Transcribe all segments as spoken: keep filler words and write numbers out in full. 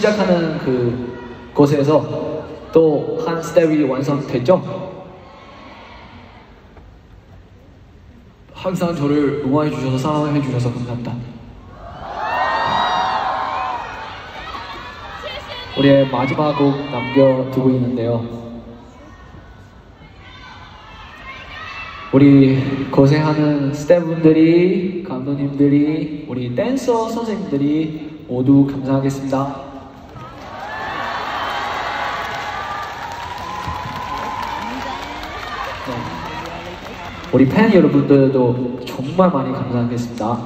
시작하는 그 곳에서 또 한 스텝이 완성됐죠? 항상 저를 응원해 주셔서 사랑해 주셔서 감사합니다. 우리의 마지막 곡 남겨두고 있는데요. 우리 고생하는 스태프분들이, 감독님들이, 우리 댄서 선생님들이 모두 감사하겠습니다. 네. 우리 팬 여러분들도 정말 많이 감사하겠습니다.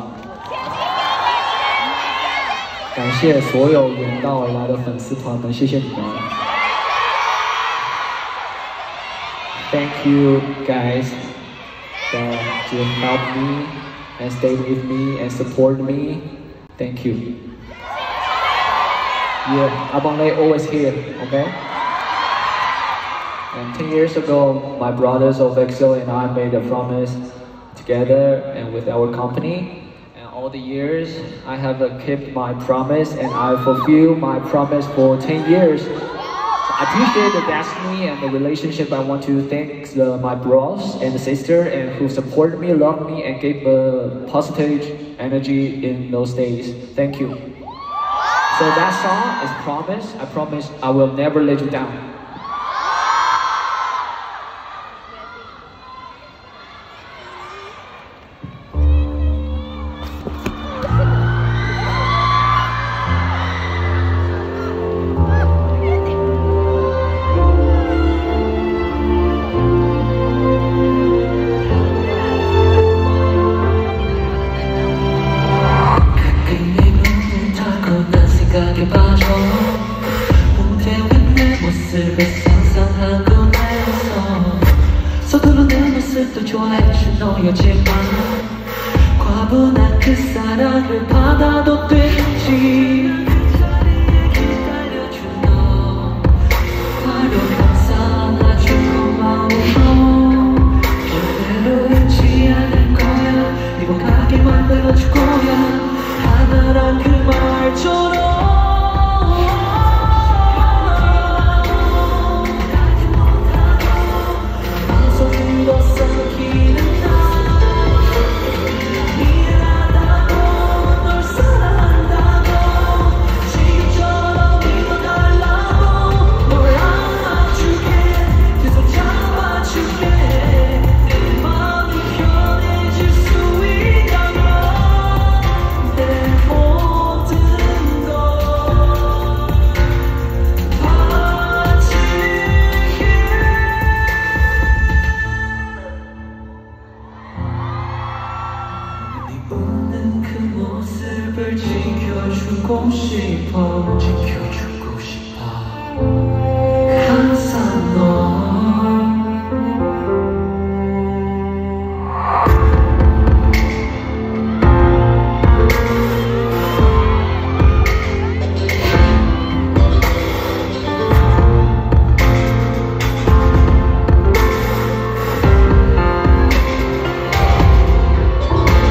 感谢所有远道而来的粉丝团们，谢谢你们。Thank you guys that you help me and stay with me and support me. Thank you. Yeah, Abanglae always here, okay? And ten years ago, my brothers of EXO and I made a promise together and with our company. And all the years, I have uh, kept my promise and I fulfilled my promise for ten years. I appreciate the destiny and the relationship. I want to thank the, my bros and sister and who supported me, loved me, and gave uh, positive energy in those days. Thank you. So that song is Promise. I promise I will never let you down.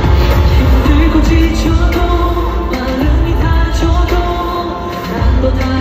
또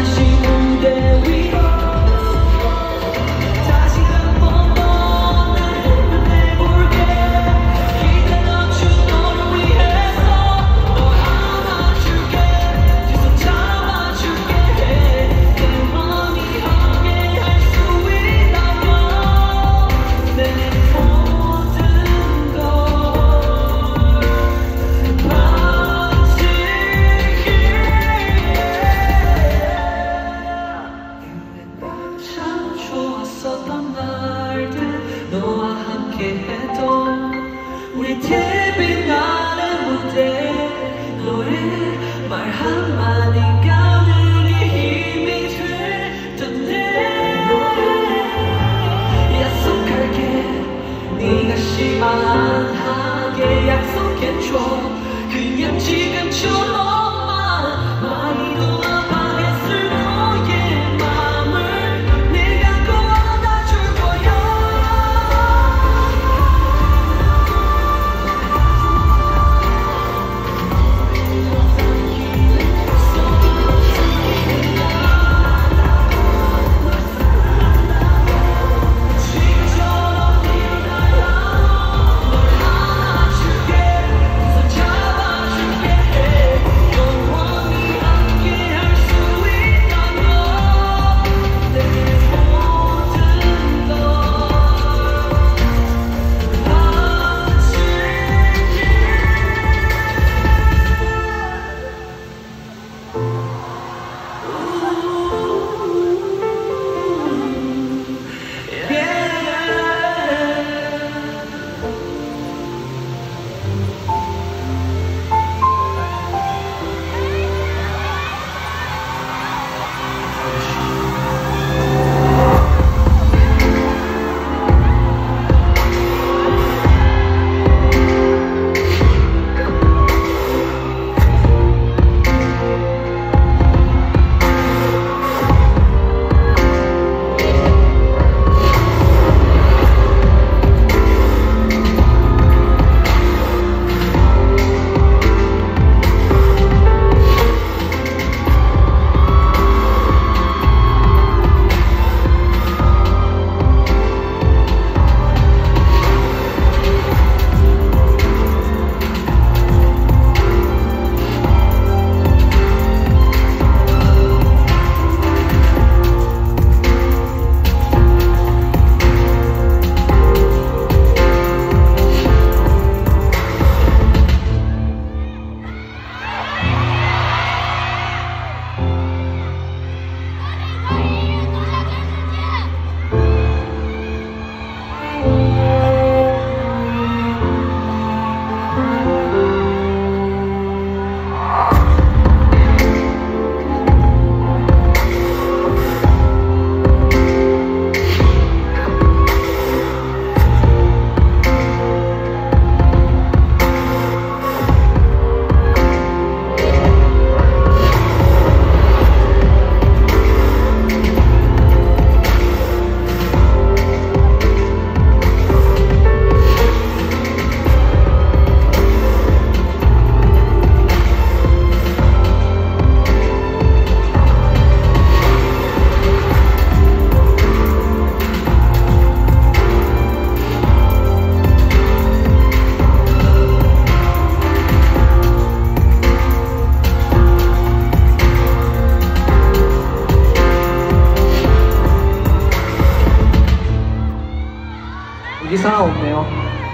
인기 사람 없네요.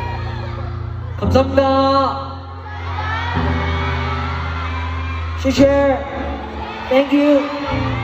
감사합니다. 谢谢 Thank you